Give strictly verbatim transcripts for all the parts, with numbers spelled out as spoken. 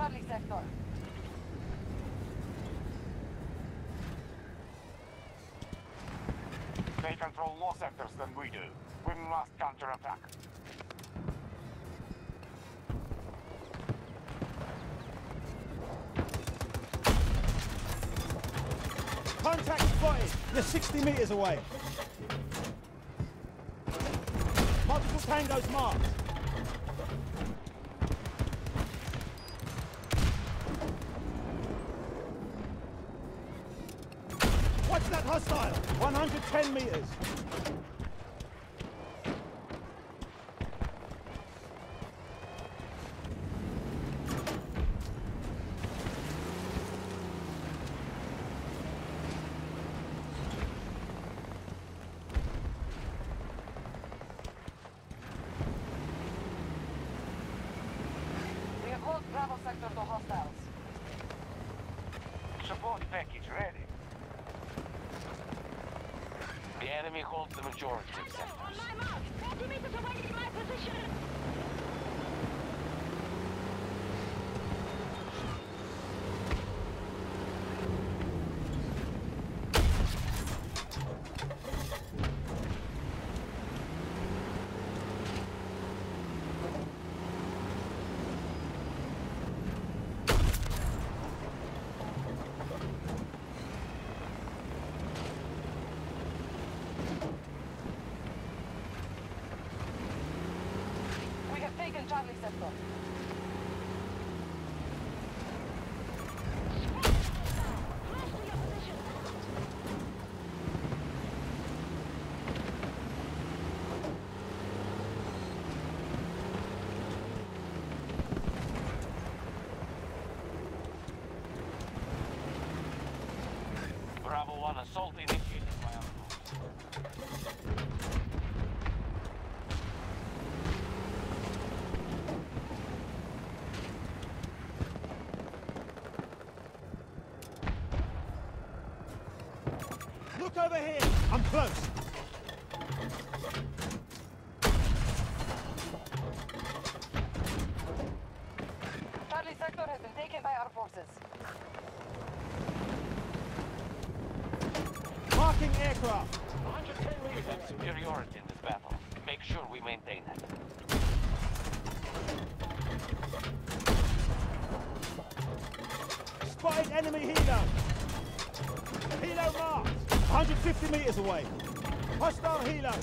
Charlie sector. They control more sectors than we do. We must counterattack. Contact spotted! You're sixty meters away. Multiple tangos marked. Watch that hostile! one hundred ten meters. We have hold Bravo sector to hostiles. Support package ready. The enemy holds the majority of sectors. On my mark! forty meters away from my position! We have taken Charlie sector. Close to your position! Bravo one assault initiated by our force. Look over here! I'm close! Charlie sector has been taken by our forces. Marking aircraft! one hundred ten meters of superiority in this battle. Make sure we maintain it. Spotted enemy helo! Helo marked! one hundred fifty meters away. Hostile helo!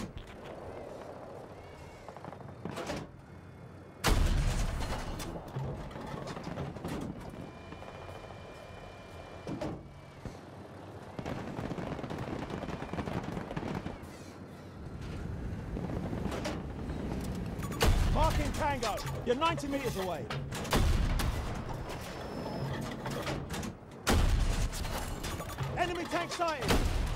Marking Tango! You're ninety meters away. Enemy tank sighted!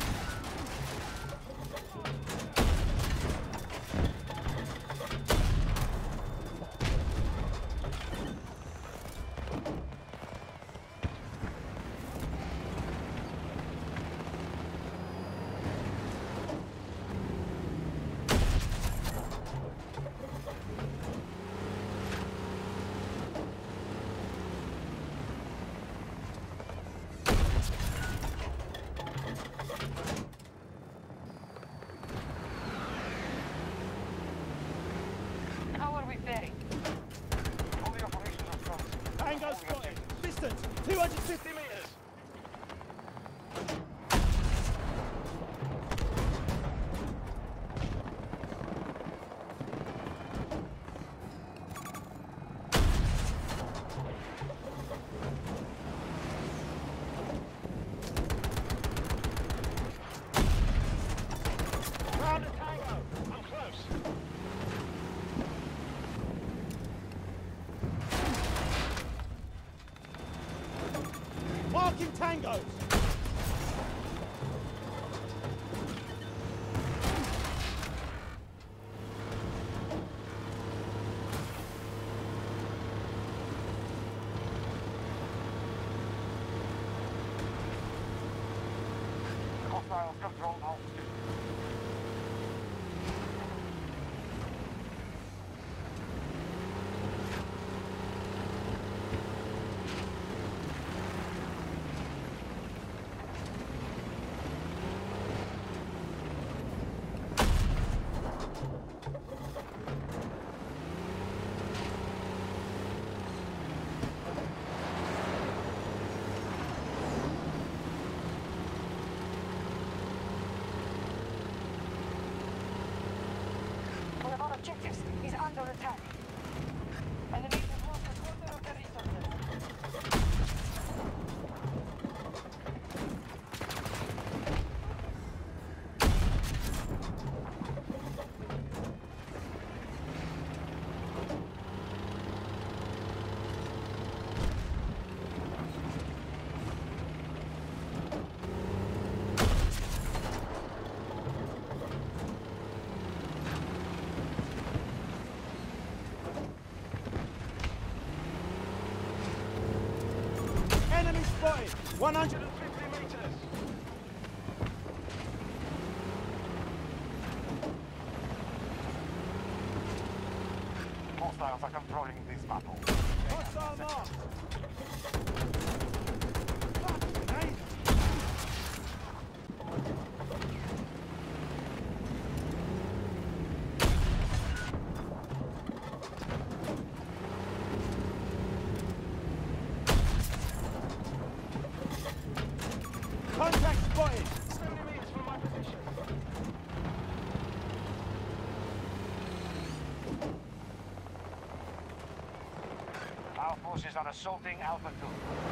How are we faring? All the operations are closed. Tango spotted! Distance two hundred fifty meters! Round a Tango! I'm close! Marking tangos! Hostiles control altitude. under attack. Enemies have lost a quarter of their resources. Enemy spotted! one hundred fifty meters! Hostiles are controlling this battle. Hostile mark! Fucking hate! Contact spotted! seventy meters from my position. Our forces are assaulting Alpha two.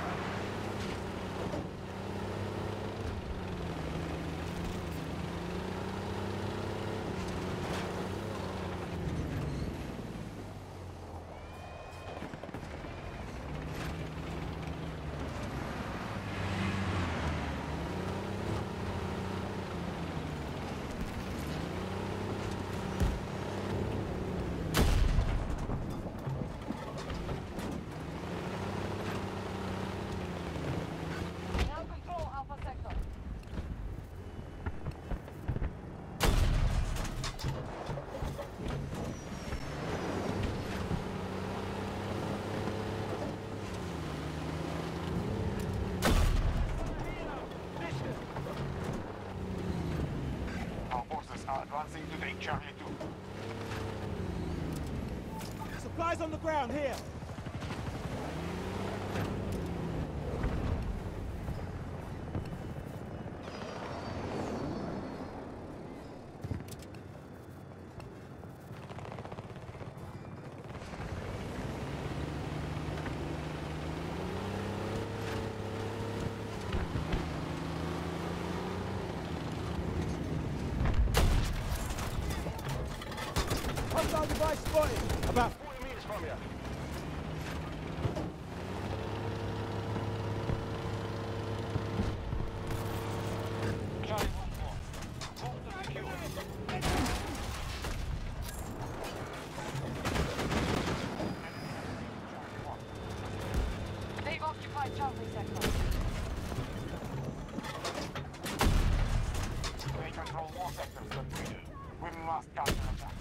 Now control Alpha Sector. Our forces are advancing to take Charlie two. Supplies on the ground, here! Hostile device spotted! About forty meters from you. Charlie one four. Move to secure. They've occupied Charlie Sector. They control more sectors than we do. We must counterattack.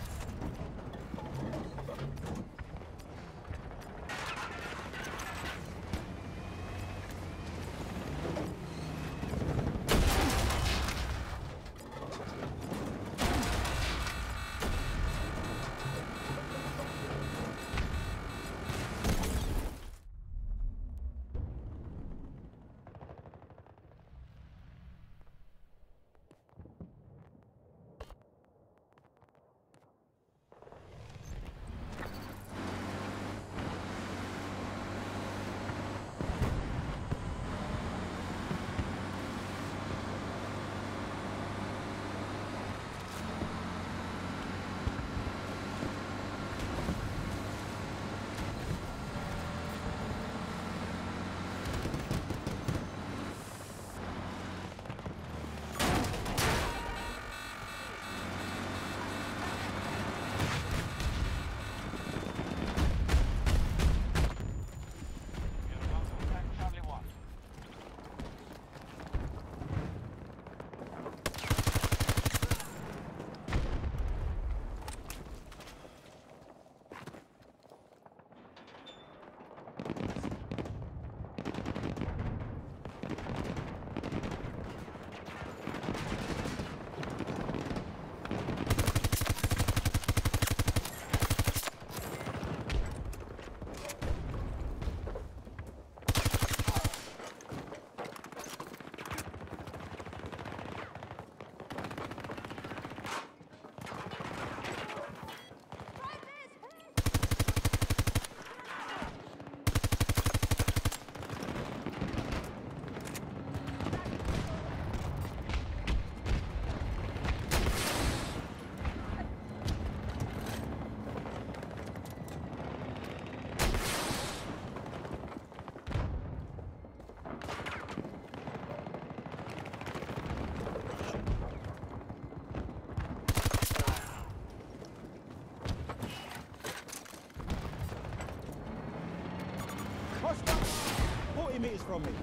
forty meters from me.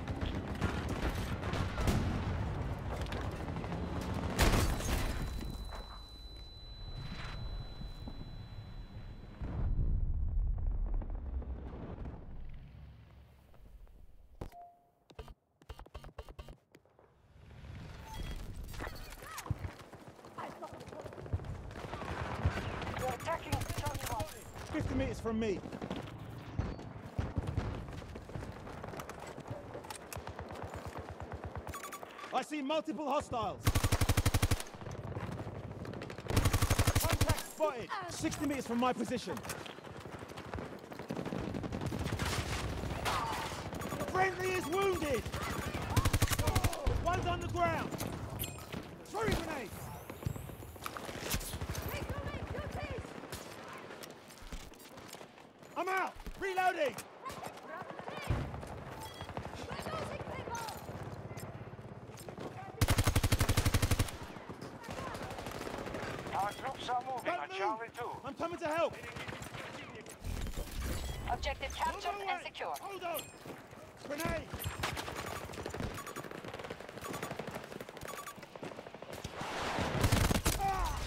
They're attacking Charlie one. fifty meters from me. I see multiple hostiles. Contact spotted. sixty meters from my position. Friendly is wounded. One's on the ground. Three grenades. I'm out. Reloading. Our troops are moving Don't on move. Charlie two. I'm coming to help. Objective captured Hold on, and wait. secure. Hold on. Grenade. Ah!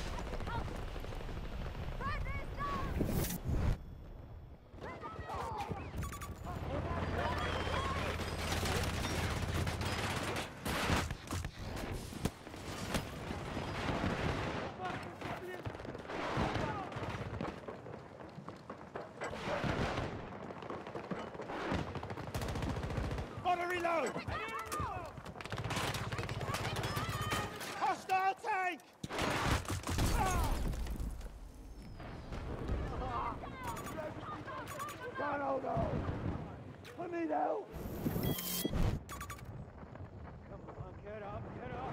Gotta reload! Hostile tank! Ah! God, oh no! I need help! Come on, get up, get up!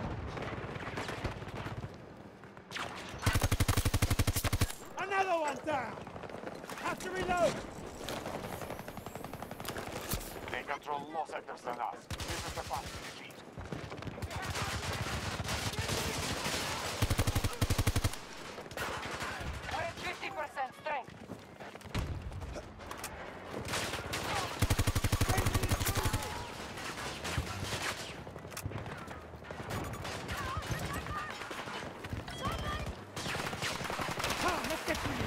Another one down! Have to reload! They control more sectors than us. This is the path to defeat. We're at fifty percent strength. Come, let's get to you!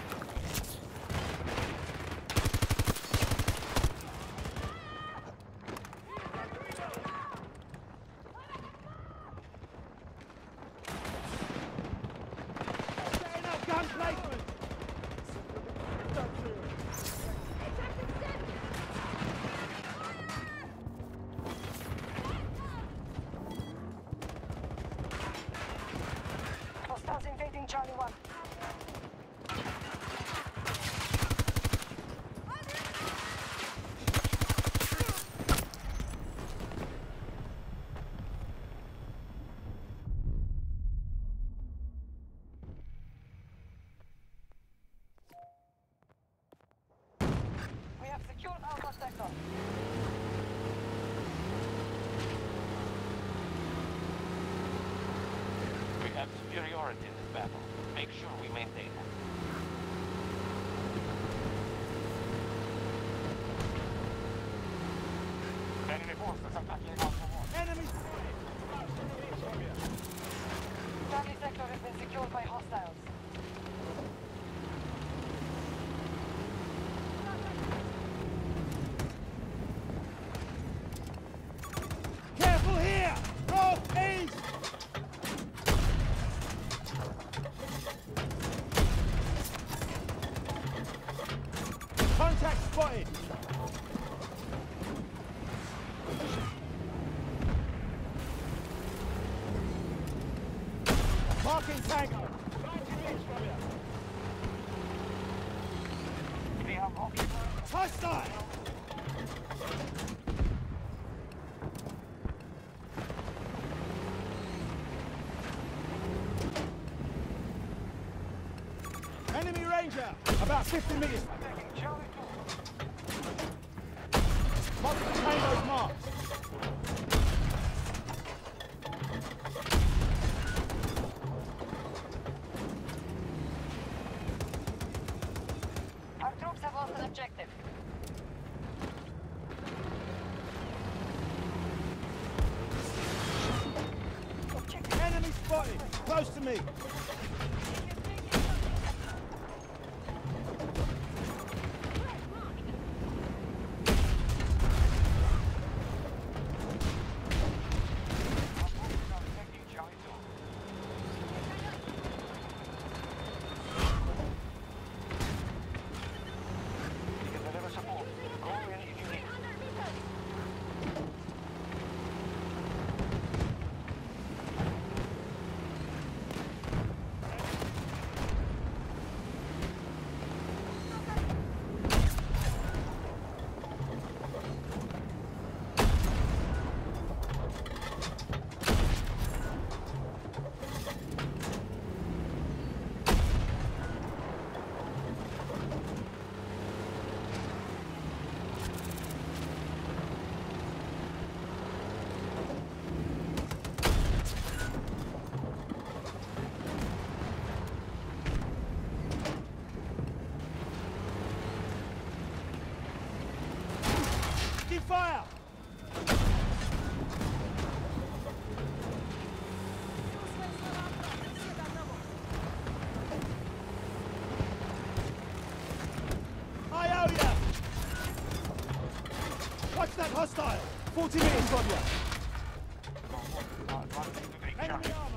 Setting up gun placement! Hostiles invading Charlie one. We have secured Alpha sector. We have superiority in this battle. Make sure we maintain it. Enemy forces attacking Alpha one. Enemies! Charlie sector has been secured by hostiles. Careful here! North, east! Contact spotted! Marking tango! We have occupied. Hostile! Enemy ranger! About fifty meters. Attacking Charlie two. Multiple tangos marked. Our troops have lost an objective. Close to me. Fire! I owe ya! Watch that hostile! forty meters from you! Enemy armor!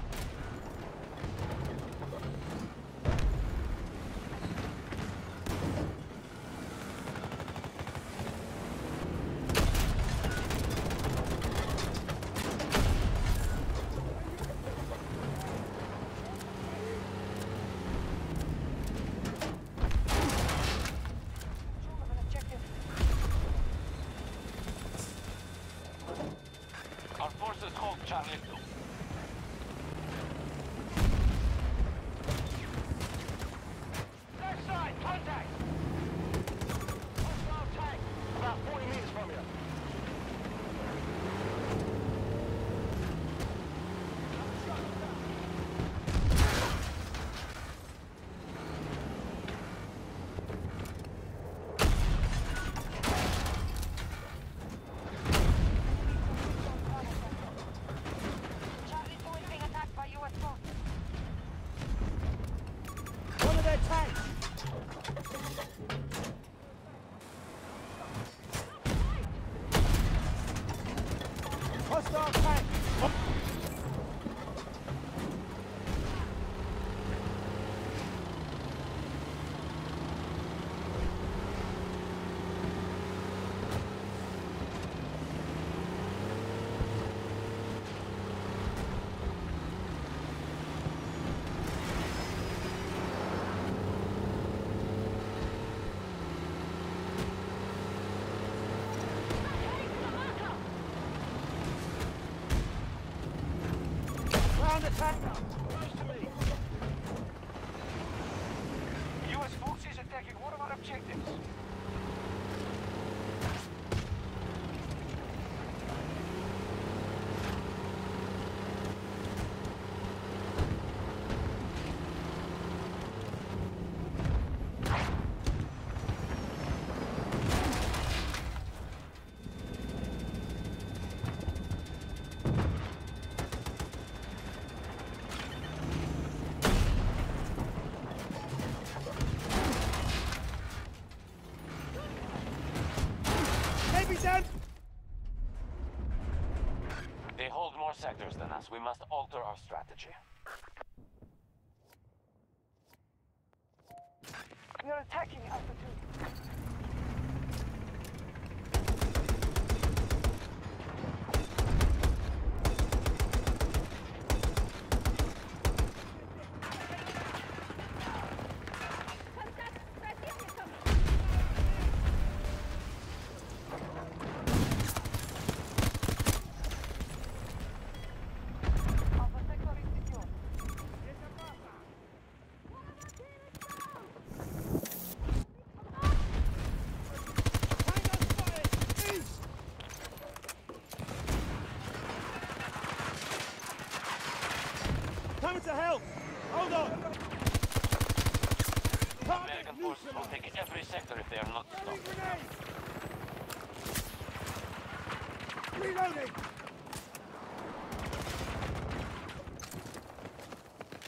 Our forces hold Charlie two. Left side, contact! Hostile tank, about forty meters from you. Charlie two is being attacked by U S forces. One of their tanks! Hostile tank! Round attack now! Close to me! U S forces attacking one of our objectives. Maybe down! They hold more sectors than us. We must alter our strategy. We are attacking Alpha two. Alpha sector is secure. Coming to help! Hold on! American forces will take every sector if they are not stopped. Reloading!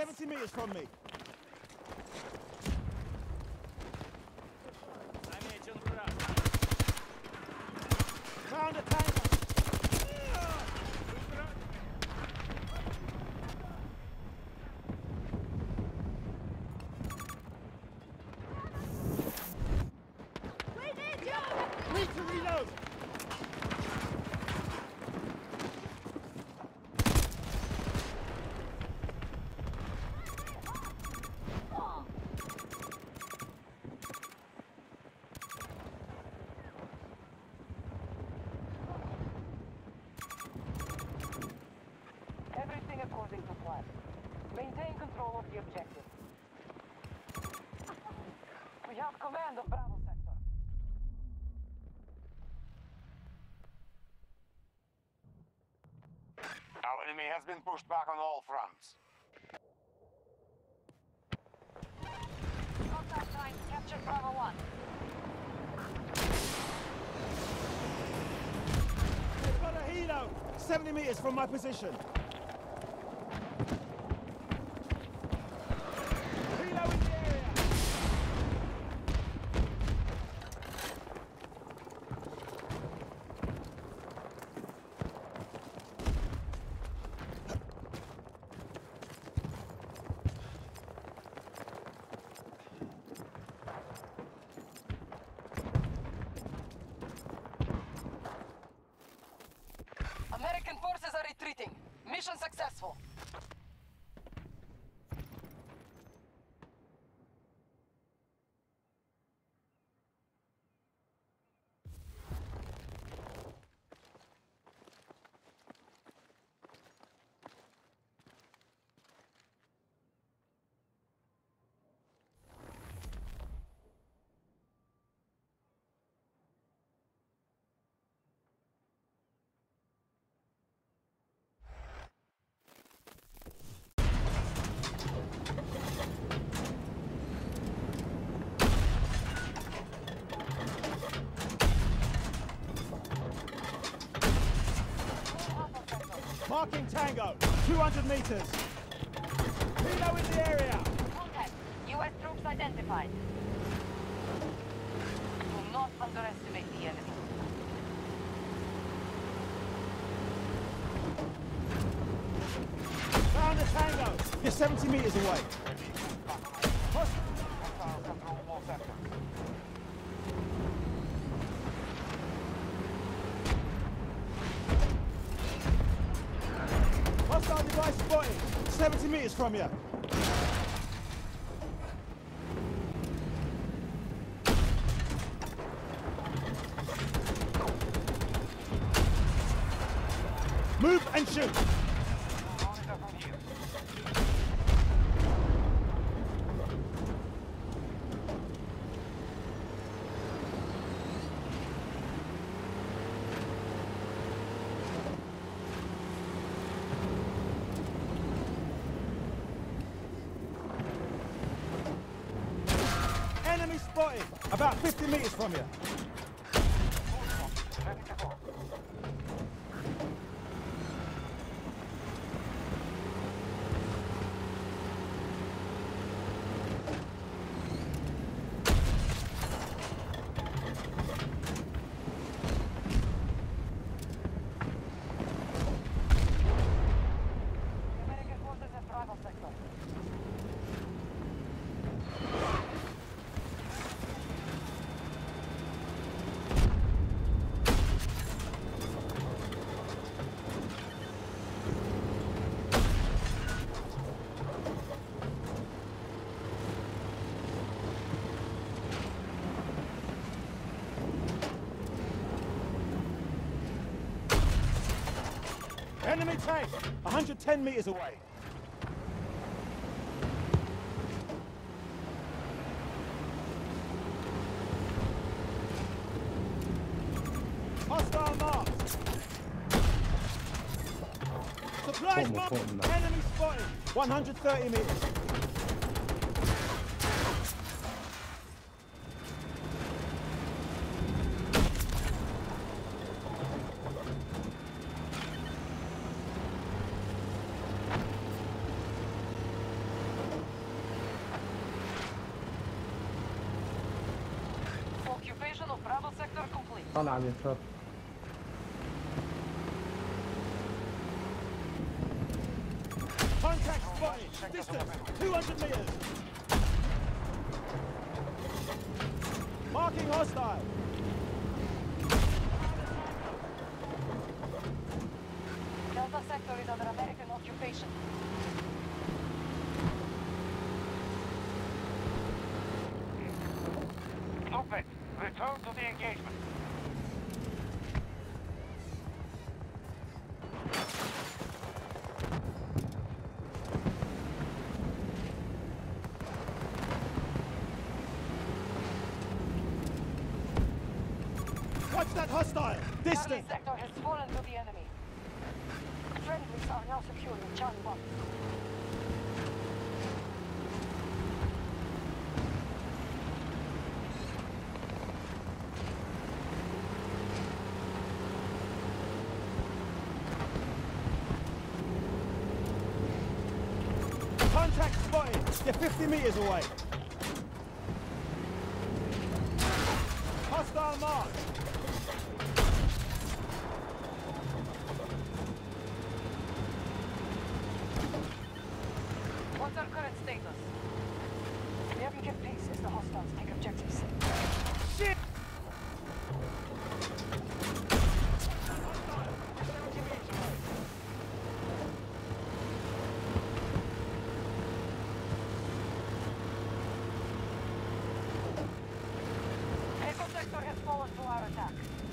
seventy meters from me. Found a tango. We need you! Need to reload. Everything according to plan. Maintain control of the objective. We have command of Bravo sector. Our enemy has been pushed back on all fronts. Contact trying to capture Bravo one. They've got a helo. seventy meters from my position. Helo in the area. American forces are retreating. Mission successful. Marking Tango. two hundred meters. Helo in the area. Contact. U S troops identified. Do not underestimate the enemy. Found a Tango. You're seventy meters away. Hostile. Hostiles control all sectors. Hostile device spotted. seventy meters from you. Move and shoot. Monitor from here. Enemy spotted. About fifty meters from you. Ready to go. American forces at Bravo sector. Enemy tank. one hundred ten meters away. Hostile marked. Supplies Formal, marked. formal. Enemy spotted. one hundred thirty meters. of Bravo sector complete. طلع على اليسار. Contact spotted. Distance two hundred meters. Marking hostile. Delta sector is under American occupation. Stop it! Return to the engagement. Watch that hostile. Charlie Distance. sector has fallen to the enemy. Friendlies are now securing Charlie one. Contact spotted. You're fifty meters away. Hostile mark. What's our current status? We haven't kept pace as the hostiles take objectives. Shit! Echo sector has fallen to our attack.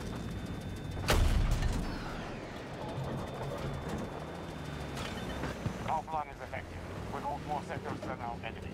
Our plan is effective. We hold more sectors than our enemy.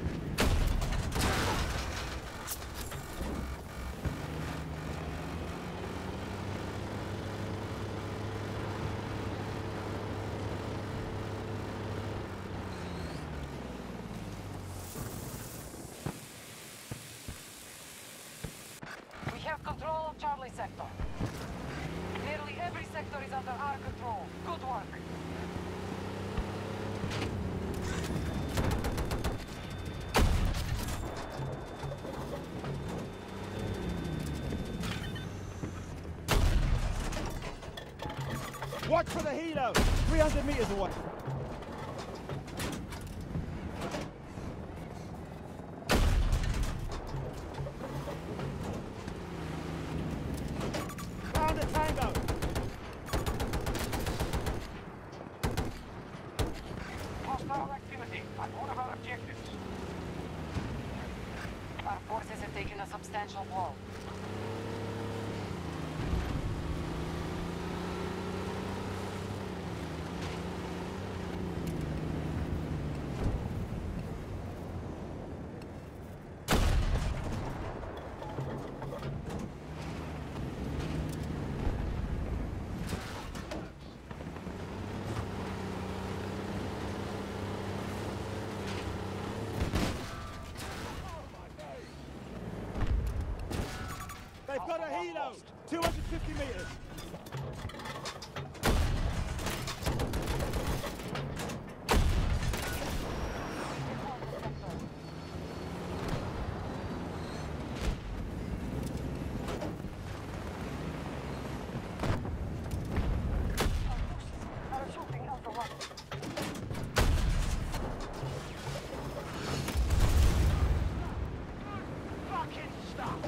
We have control of Charlie sector. Nearly every sector is under our control. Good work. Watch for the helo. three hundred meters away. Found a tango. Hostile activity at one of our objectives. Our forces have taken a substantial blow. They've got a helo. two hundred fifty meters. Our shooting Alpha one. Fucking stop!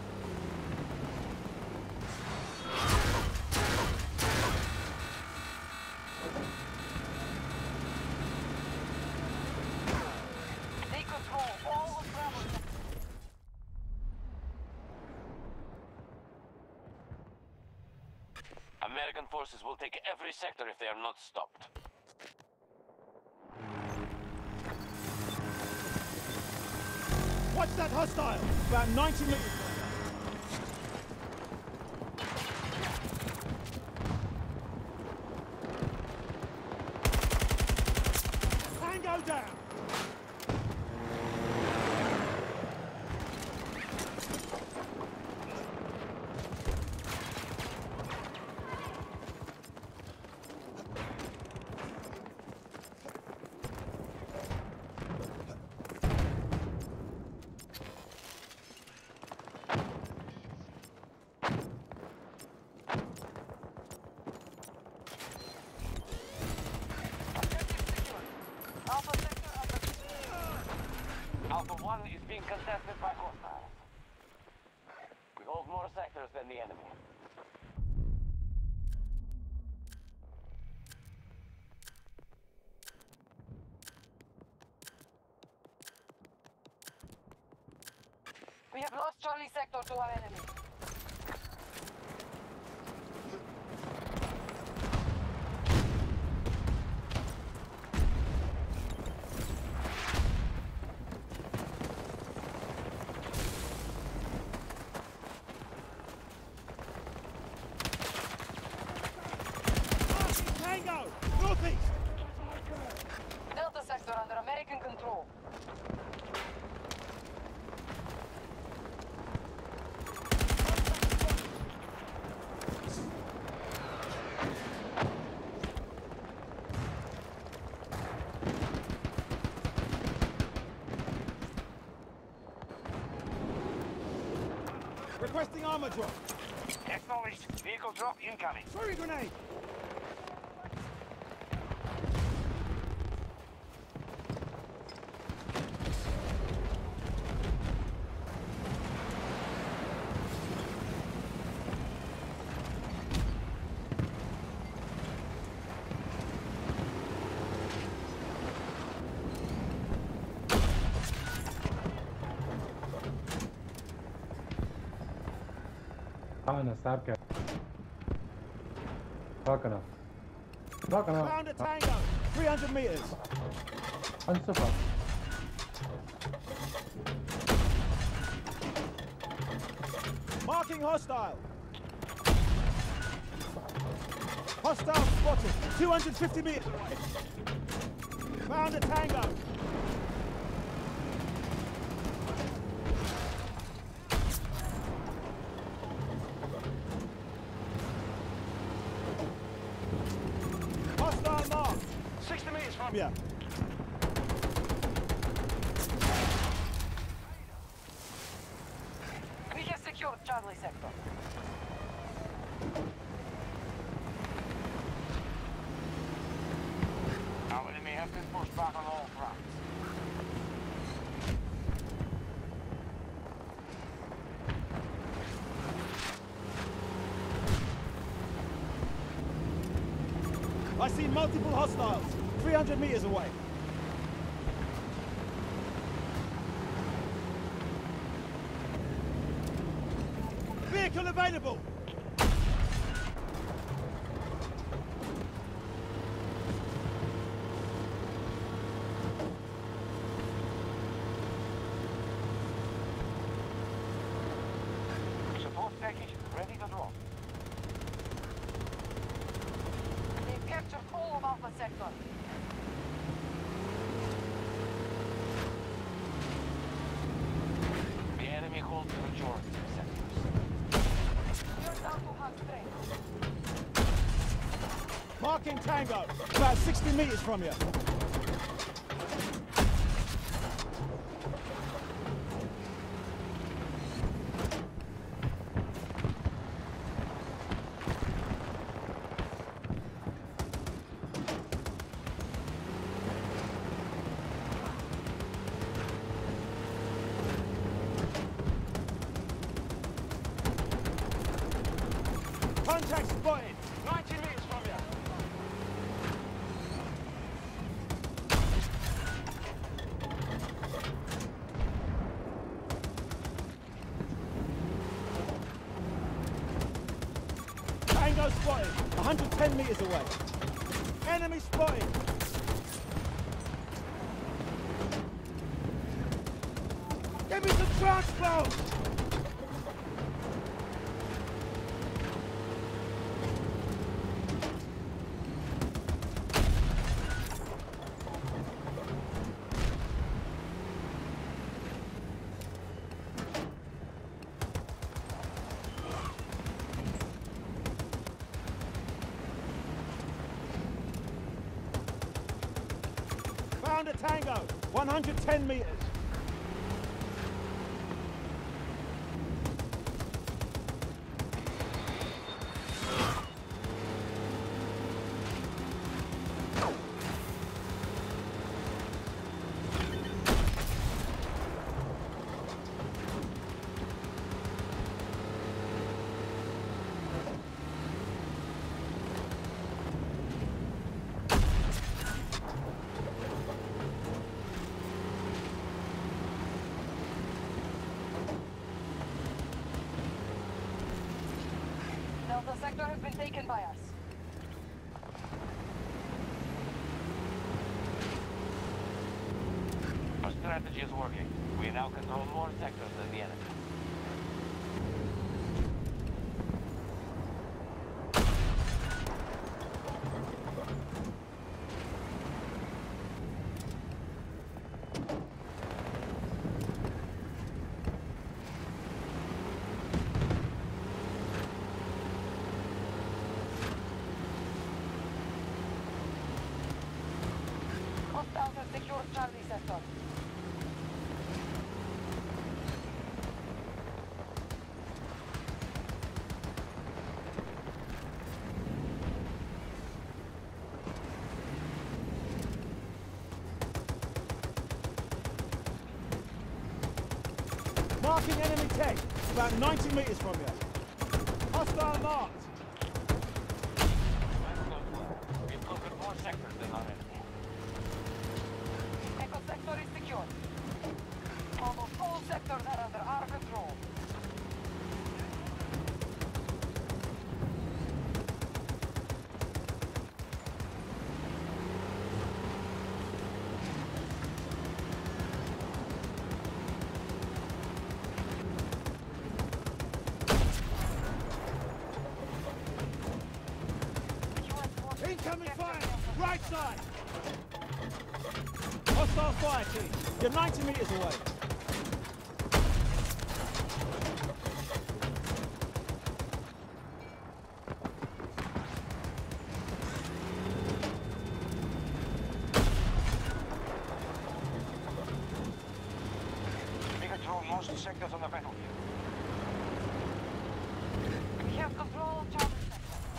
They control all of Bravo sector. American forces will take every sector if they are not stopped. Watch that hostile. About ninety meters. Tango down. Alpha one is being contested by hostiles. We hold more sectors than the enemy. We have lost Charlie Sector to our enemy. Tango! Northeast! Delta Sector under American control. Requesting armor drop. Acknowledged. Vehicle drop incoming. Throwing grenade! Ana Starka. Rakana. Rakana. Found a tango! three hundred meters! Ansufa. Marking hostile! Hostile spotted! two hundred fifty meters away! Found a tango! Hostile mark! sixty meters from Yeah. We have secured Charlie Sector. Our enemy has been pushed back on all fronts. I see multiple hostiles! three hundred meters away! Vehicle available! Support package ready to drop. They've captured all of Alpha Sector. The enemy holds the majority of sectors. You're down to half strength. Marking Tango! About sixty meters from you! Contact spotted! ninety meters from you! Tango spotted! one hundred ten meters away! Enemy spotted! Give me some transport! Found a tango, one hundred ten meters. sector has been taken by us. Our strategy is working. We now control more sectors than the enemy. Hostiles have secured Charlie sector. Marking enemy tank, about ninety meters from you. Hostile marked. We've conquered more sectors than our enemy. Echo sector is secured. Almost all sectors are under our control. Incoming fire! Right side! Hostile fire team. You're ninety meters away. We control most sectors on the battlefield. We have control of Charlie sector.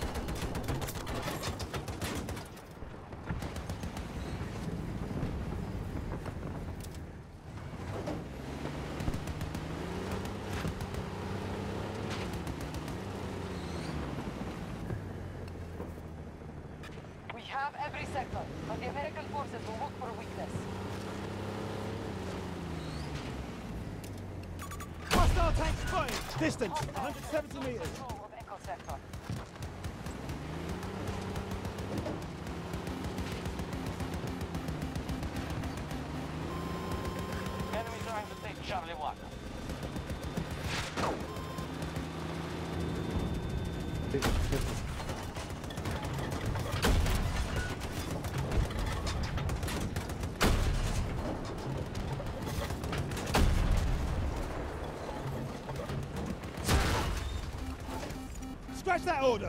We have every sector, but the American forces will look for a weakness. Hostile tank spotted. Distance, one Hostiles hundred seventy have meters. control of Echo sector. Enemy trying to take Charlie one. Scratch that order.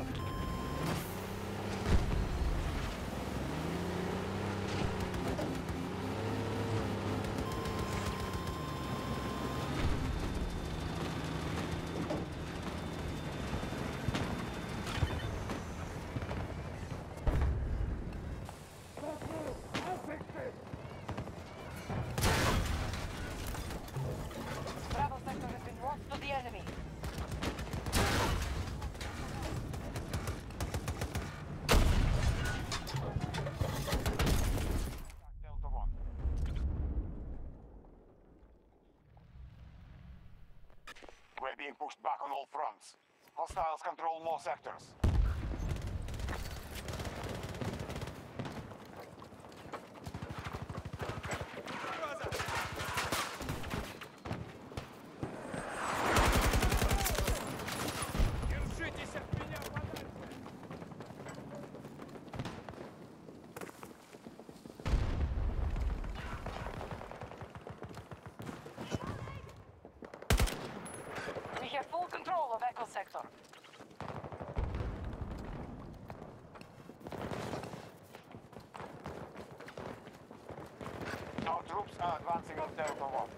Bravo sector has been lost to the enemy. Delta one. We're being pushed back on all fronts. Hostiles control more sectors. We have full control of Echo sector. Our troops are advancing on Delta one.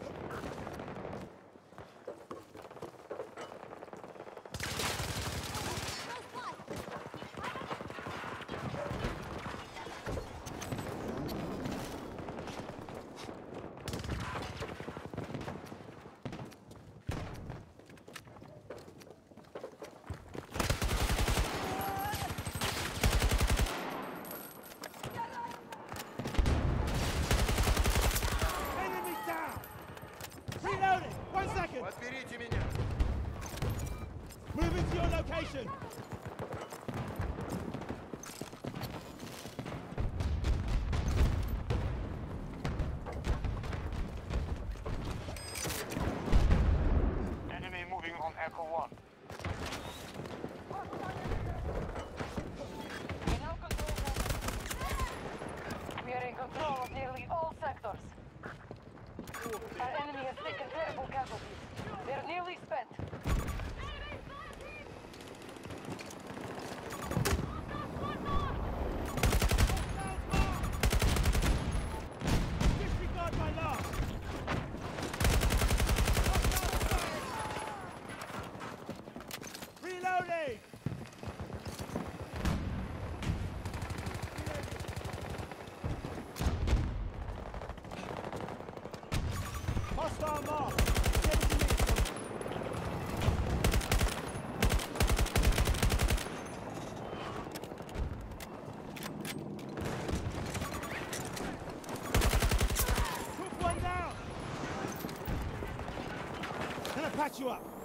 Enemy down. Reloading. One second. Подберите меня! Moving to your location. casualties. They're nearly spent. Disregard my last. Reloading! Hostile mark! seventy meters. Took one down! Gonna patch you up.